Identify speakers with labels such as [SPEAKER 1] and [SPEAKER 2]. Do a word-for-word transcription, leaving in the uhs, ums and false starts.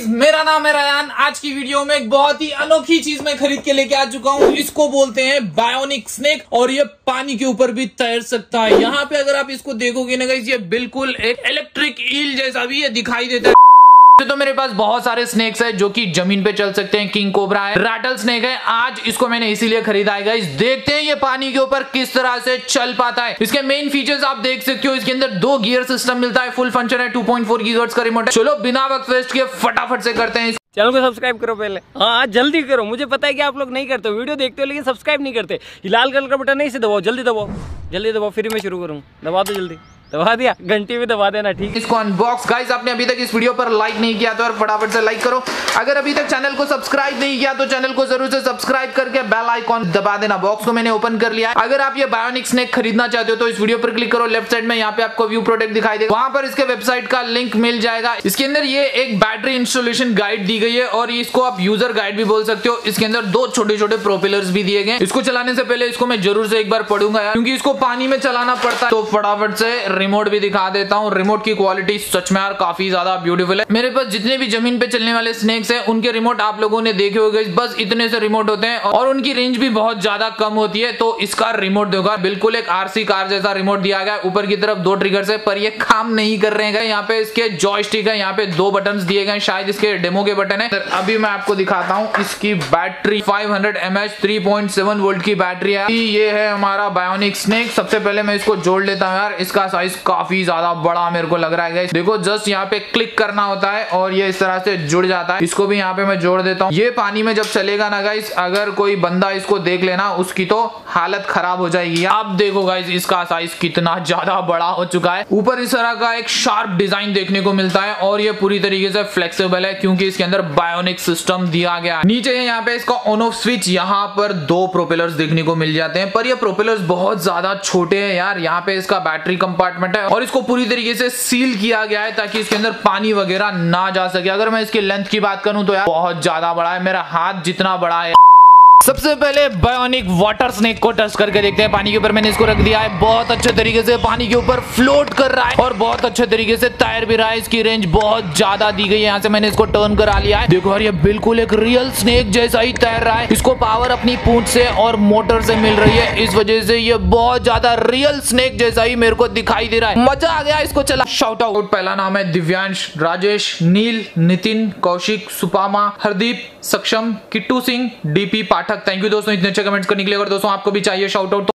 [SPEAKER 1] मेरा नाम है रायान। आज की वीडियो में एक बहुत ही अनोखी चीज मैं खरीद के लेके आ चुका हूँ। इसको बोलते हैं बायोनिक स्नेक और ये पानी के ऊपर भी तैर सकता है। यहाँ पे अगर आप इसको देखोगे ना गाइस, ये बिल्कुल एक इलेक्ट्रिक ईल जैसा भी ये दिखाई देता है। तो मेरे पास बहुत सारे स्नेक्स है जो कि जमीन पे चल सकते हैं। किंग कोबरा है, रैटल स्नेक है। आज इसको मैंने इसीलिए खरीदा है गाइस। देखते हैं ये पानी के ऊपर किस तरह से चल पाता है। इसके मेन फीचर्स आप देख सकते हो। इसके अंदर दो गियर सिस्टम मिलता है, फुल फंक्शन है, टू पॉइंट फोर गीगाहर्ट्ज का रिमोट है। चलो बिना वक्त वेस्ट किए फटाफट से करते हैं।
[SPEAKER 2] चैनल को सब्सक्राइब करो पहले। हाँ जल्दी करो, मुझे पता है कि आप लोग नहीं करते, वीडियो देखते हो लेकिन सब्सक्राइब नहीं करते। लाल कलर का बटन नहीं से दबाओ, जल्दी दबाओ, जल्दी दबाओ, फिर मैं शुरू करूँ। दबा दो, जल्दी दबा दिया, घंटी भी दबा देना, ठीक है।
[SPEAKER 1] इसको अनबॉक्स गाइस, आपने अभी तक इस वीडियो पर लाइक नहीं किया तो फटाफट से लाइक करो। अगर अभी तक चैनल को सब्सक्राइब नहीं किया तो चैनल को जरूर से सब्सक्राइब करके बेल आइकॉन दबा देना। बॉक्स को मैंने ओपन कर लिया है। अगर आप ये बायोनिक स्नेक खरीदना चाहते हो तो इस वीडियो पर क्लिक करो। लेफ्ट साइड में यहाँ पे आपको व्यू प्रोडक्ट दिखाई देगा, वहां पर इसके वेबसाइट का लिंक मिल जाएगा। इसके अंदर ये एक बैटरी इंस्टॉलेशन गाइड दी गई है और इसको आप यूजर गाइड भी बोल सकते हो। इसके अंदर दो छोटे छोटे प्रोपेलर्स भी दिए गए। इसको चलाने से पहले इसको मैं जरूर से एक बार पढ़ूंगा यार, क्योंकि इसको पानी में चलाना पड़ता है। तो फटाफट से रिमोट भी दिखा देता हूं। रिमोट की क्वालिटी सच में यार काफी ज्यादा ब्यूटीफुल है। मेरे पास जितने भी जमीन पे चलने वाले स्नेक्स हैं उनके रिमोट आप लोगों ने देखे होंगे, बस इतने से रिमोट होते हैं और उनकी रेंज भी बहुत ज्यादा कम होती है। तो इसका रिमोट देखो, बिल्कुल एक आरसी कार जैसा रिमोट दिया गया है। ऊपर की तरफ दो ट्रिगर्स है पर ये काम नहीं कर रहे हैं। यहाँ पे इसके जॉयस्टिक है, यहाँ पे दो बटन दिए गए, शायद इसके डेमो के बटन है। अभी मैं आपको दिखाता हूँ इसकी battery five hundred M H three point seven volt की बैटरी है। ये है हमारा बायोनिक स्नेक। सबसे पहले मैं इसको जोड़ लेता हूँ यार। इसका साइज काफी ज्यादा बड़ा मेरे को लग रहा है गाइस। देखो जस्ट यहाँ पे क्लिक करना होता है और ये इस तरह से जुड़ जाता है। इसको भी यहाँ पे मैं जोड़ देता हूँ। ये पानी में जब चलेगा ना गाइस, अगर कोई बंदा इसको देख लेना उसकी तो हालत खराब हो जाएगी। आप देखो गाइस इसका साइज कितना ज्यादा बड़ा हो चुका है। ऊपर इस तरह का एक शार्प डिजाइन देखने को मिलता है और ये पूरी तरीके से फ्लेक्सिबल है क्योंकि इसके अंदर बायोनिक सिस्टम दिया गया है। नीचे यहाँ पे इसका ऑन ऑफ स्विच, यहाँ पर दो प्रोपेलर्स देखने को मिल जाते हैं पर ये प्रोपेलर्स बहुत ज्यादा छोटे हैं यार। यहाँ पे इसका बैटरी कंपार्टमेंट है और इसको पूरी तरीके से सील किया गया है ताकि इसके अंदर पानी वगैरह ना जा सके। अगर मैं इसकी लेंथ की बात करूं तो यार बहुत ज्यादा बड़ा है, मेरा हाथ जितना बड़ा है। सबसे पहले बायोनिक वाटर स्नेक को टेस्ट करके देखते हैं। पानी के ऊपर मैंने इसको रख दिया है, बहुत अच्छे तरीके से पानी के ऊपर फ्लोट कर रहा है और बहुत अच्छे तरीके से तैर भी रहा है। इसकी रेंज बहुत ज्यादा दी गई है। यहाँ से मैंने इसको टर्न करा लिया है। देखो यार ये बिल्कुल एक रियल स्नेक जैसा ही तैर रहा है। इसको पावर अपनी पूंछ से और मोटर से मिल रही है, इस वजह से ये बहुत ज्यादा रियल स्नेक जैसा ही मेरे को दिखाई दे रहा है। मजा आ गया इसको चला। Shout out. पहला नाम है दिव्यांश, राजेश, नील, Nitin, Kaushik, Supama, Hardeep, Saksham, Kittu Singh, DP Pathak. Thank you दोस्तों इतने अच्छे कमेंट्स करने के लिए। अगर दोस्तों आपको भी चाहिए शाउट आउट